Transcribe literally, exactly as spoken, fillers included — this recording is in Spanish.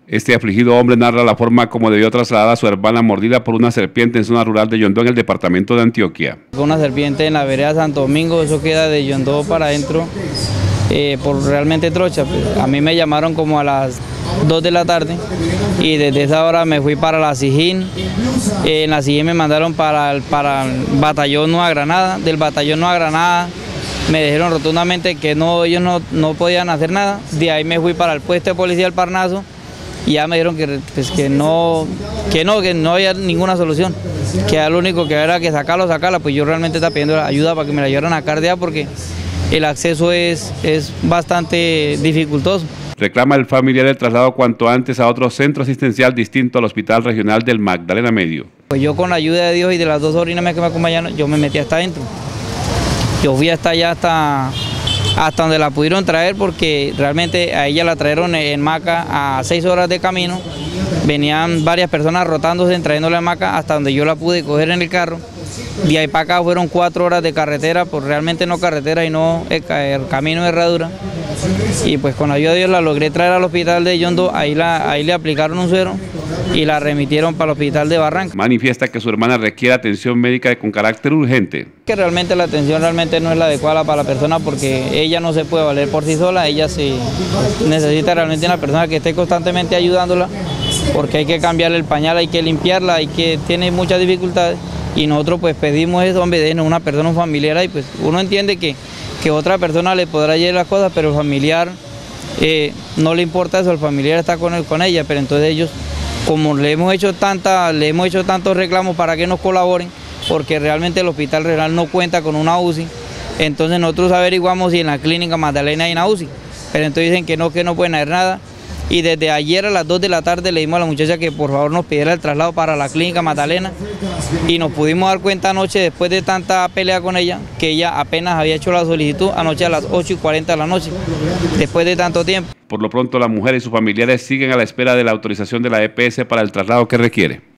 Este afligido hombre narra la forma como debió trasladar a su hermana mordida por una serpiente en zona rural de Yondó, en el departamento de Antioquia. Una serpiente en la vereda Santo Domingo, eso queda de Yondó para adentro, eh, por realmente trocha. A mí me llamaron como a las dos de la tarde y desde esa hora me fui para la Sijín. Eh, en la Sijín me mandaron para el, para el batallón Nueva Granada. Del batallón Nueva Granada me dijeron rotundamente que no, ellos no, no podían hacer nada. De ahí me fui para el puesto de policía del Parnaso y ya me dijeron que, pues, que, no, que no, que no había ninguna solución, que era lo único que era que sacarlo, sacarla. Pues yo realmente estaba pidiendo ayuda para que me la llevaran a Cardea porque el acceso es, es bastante dificultoso. Reclama el familiar el traslado cuanto antes a otro centro asistencial distinto al Hospital Regional del Magdalena Medio. Pues yo, con la ayuda de Dios y de las dos sobrinas que me acompañaron, yo me metí hasta adentro. Yo fui hasta allá, hasta, hasta donde la pudieron traer, porque realmente a ella la trajeron en Maca a seis horas de camino. Venían varias personas rotándose, trayéndole a Maca hasta donde yo la pude coger en el carro. De ahí para acá fueron cuatro horas de carretera, pues realmente no carretera y no el, el camino de herradura. Y pues con la ayuda de Dios la logré traer al hospital de Yondó, ahí, la, ahí le aplicaron un suero y la remitieron para el hospital de Barranca. Manifiesta que su hermana requiere atención médica con carácter urgente. Que realmente la atención realmente no es la adecuada para la persona, porque ella no se puede valer por sí sola, ella se necesita realmente una persona que esté constantemente ayudándola, porque hay que cambiarle el pañal, hay que limpiarla, hay que tiene muchas dificultades. Y nosotros pues pedimos eso, hombre, denos una persona, un familiar, y pues uno entiende que, que otra persona le podrá llevar las cosas, pero el familiar eh, no le importa eso, el familiar está con, él, con ella, pero entonces ellos, como le hemos hecho tanta, le hemos hecho tantos reclamos para que nos colaboren, porque realmente el hospital regional no cuenta con una U C I, entonces nosotros averiguamos si en la clínica Magdalena hay una U C I, pero entonces dicen que no, que no pueden hacer nada. Y desde ayer a las dos de la tarde le dimos a la muchacha que por favor nos pidiera el traslado para la clínica Magdalena, y nos pudimos dar cuenta anoche, después de tanta pelea con ella, que ella apenas había hecho la solicitud anoche a las ocho y cuarenta de la noche, después de tanto tiempo. Por lo pronto la mujer y sus familiares siguen a la espera de la autorización de la E P S para el traslado que requiere.